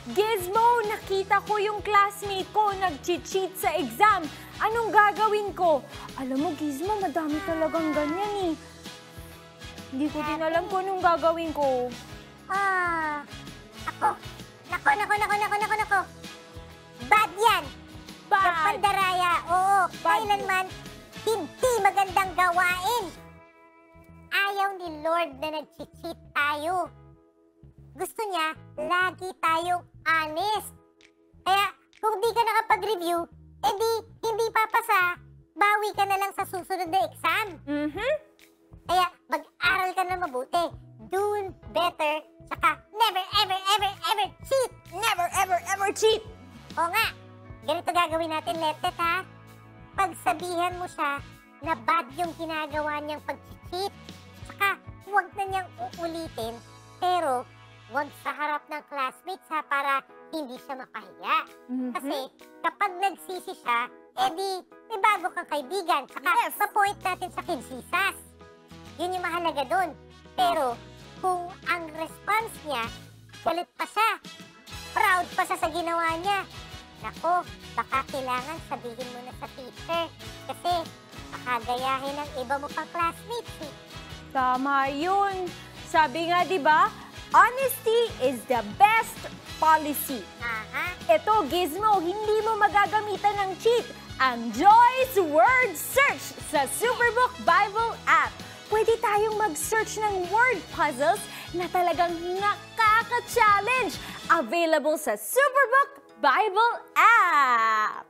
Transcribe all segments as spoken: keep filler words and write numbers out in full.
Gizmo, nakita ko yung classmate ko nagchi-cheat sa exam. Anong gagawin ko? Alam mo, Gizmo, madami talagang ganyan eh. Hindi ko din alam kung anong gagawin ko. Ah, ako. Nako, nako, nako, nako, nako, nako. Bad yan. Bad. Sa pandaraya, oo. Bad. Kailanman, hindi magandang gawain. Ayaw ni Lord na nag-cheat tayo. Gusto niya, lagi tayong honest. Kaya, kung di ka nakapag-review, edi hindi papasa, bawi ka na lang sa susunod na exam. Mm-hmm. Kaya, mag-aral ka na mabuti. Do better, saka never, ever, ever, ever cheat. Never, ever, ever cheat. O nga, ganito gagawin natin, Letet, ha? Pagsabihan mo siya na bad yung ginagawa niyang pag-cheat. Saka, huwag na niyang uulitin, pero huwag sa harap ng classmates, ha, para hindi siya mapahiya. Mm-hmm. Kasi, kapag nagsisi siya, edi, may bago kang kaibigan. Saka, Yes. ma-point natin sa kinsisas. Yun yung mahalaga dun. Pero, kung ang response niya, galit pa siya, proud pa siya sa ginawa niya, nako, baka kailangan sabihin mo na sa teacher. Kasi, baka gayahin ng iba mo pang classmates, eh. Tama yun. Sabi nga, di ba, honesty is the best policy. Aha. Ito, Gizmo, hindi mo magagamitan ng cheat ang Joy's Word Search sa Superbook Bible app. Pwede tayong mag-search ng word puzzles na talagang nakaka-challenge. Available sa Superbook Bible app.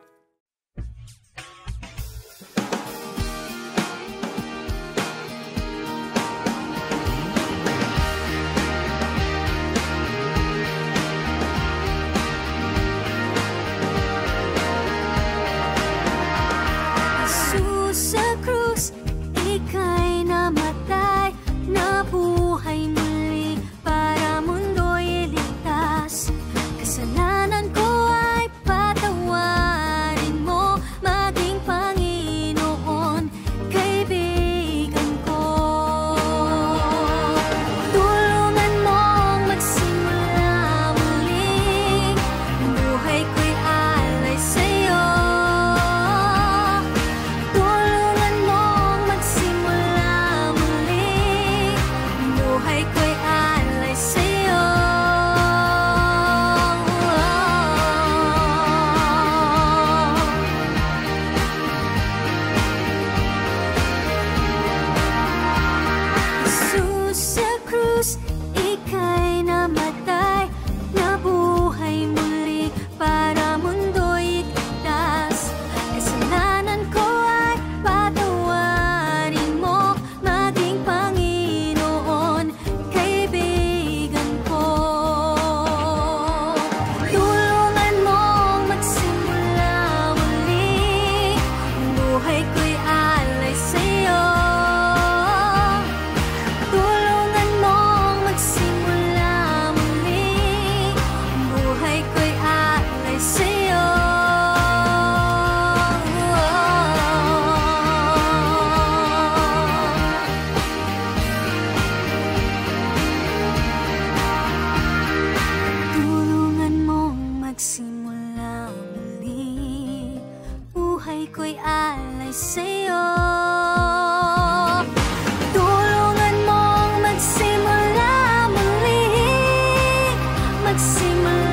Sa krus, ika'y namatay, nabuhay muli para mundo'y iligtas. Kasalanan ko ay patawarin mo, maging Panginoon, kaibigan ko. Tulungan mong magsimula muli, ang buhay ko'y alay sa'yo. Ika'y namatay, nabuhay muli para mundo'y iligtas. Kasalanan ko ay patawarin mo, maging Panginoon, kaibigan ko. Tulungan mong magsimula muli, ang buhay ko'y alay sa'yo. Magsimula muli, buhay ko'y alay sa'yo. Tulungan mong magsimula muli, magsimula